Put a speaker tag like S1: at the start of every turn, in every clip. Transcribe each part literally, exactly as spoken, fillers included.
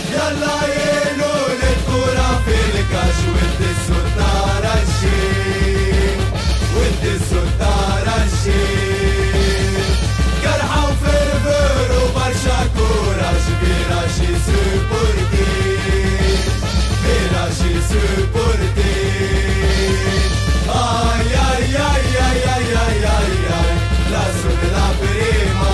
S1: يلا يلو الكورة في الكاش ودي السلطان الشيخ ودي السلطان الشيخ قرحة وفرفر وبرشا كورة كبيرة شي سبورتي كبيرة شي سبورتي آي آي آي آي آي آي آي آي لا سود لا بريما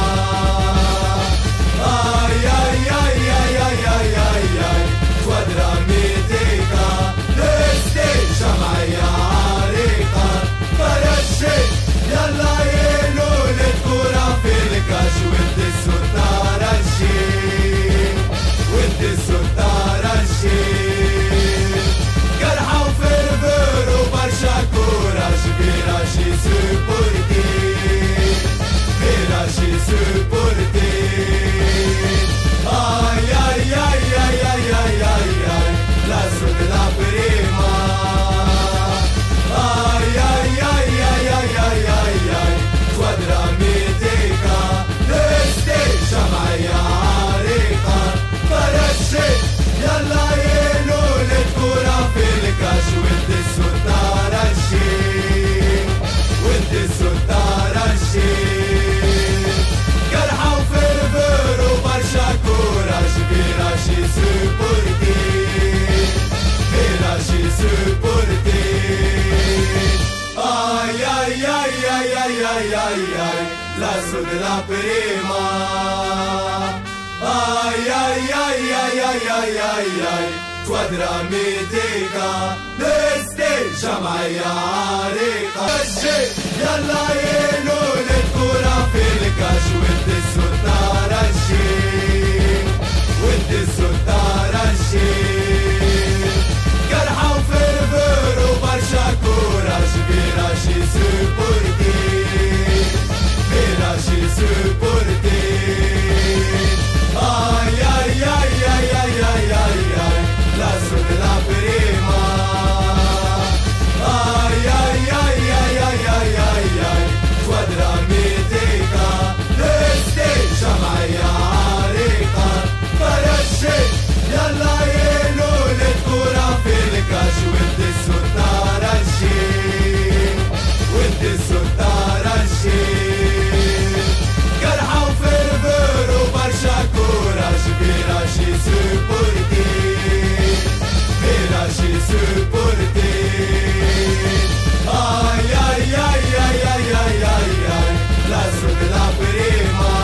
S1: آي آي آي آي آي آي آي آي كوادرا ميتيكا لستي جمعية عريقة فرشي يلا يلو الكورة في الكاش ودي السلطان الشيخ ودي السلطان الشيخ قرحة وفرفر وبرشا كورة كبيرة شي سبورتي كبيرة شي سبورتي آي آي آي آي آي آي آي آي لا سود لا بريما آي آي آي آي آي آي آي آي كوادرا ميتيكا لستي جمعية عريقة فرشي يلا يلو الكورة في الكاش ودي السلطان الشيخ ودي السلطان الشيخ قرحة وفرفر وبرشا كورة كبيرة شي سبورتي كبيرة شي سبورتي آي آي آي آي آي آي آي آي لا سود لا بريما آي آي آي آي آي آي آي آي كوادرا ميتيكا لستي جمعية عريقة يلا يلو الكورة في الكاش ودي السلطان الشيخ ودي السلطان الشيخ قرحة وفرفر وبرشا كورة كبيرة شي سبورتي كبيرة شي سبورتي آي آي آي آي آي آي آي آي لا سود لا بريما آي آي آي آي آي آي آي آي كوادرا ميتيكا لستي جمعية عريقة فرشي يلا يلو الكورة في الكاش ودي السلطان الشيخ ودي السلطان الشيخ قرحة وفرفر وبرشا كورة كبيرة شي سبورتي كبيرة شي سبورتي آي آي آي آي آي آي آي آي لا سود لا بريما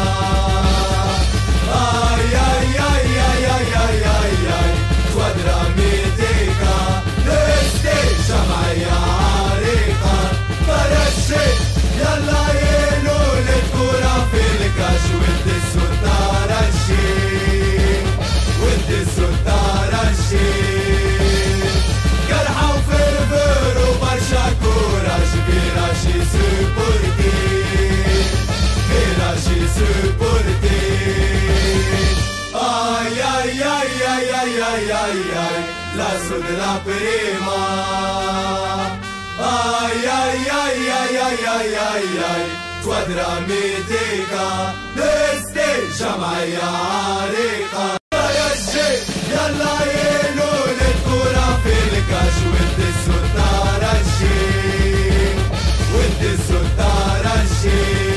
S1: آي آي آي آي آي آي آي آي كوادرا ميتيكا لستي جمعية عريقة فرشي يلا يلو الكورة في الكاش ودي السلطان الشيخ ودي السلطان الشيخ قرحة وفرفر وبرشا كورة كبيرة شي سبورتي كبيرة شي سبورتي آي آي آي آي آي آي آي آي لا سود لا بريما آي آي آي آي آي آي آي آي كوادرا ميتيكا لستي جمعية عريقة يلا يلو الكورة في الكاش ودي السلطان الشيخ ودي السلطان الشيخ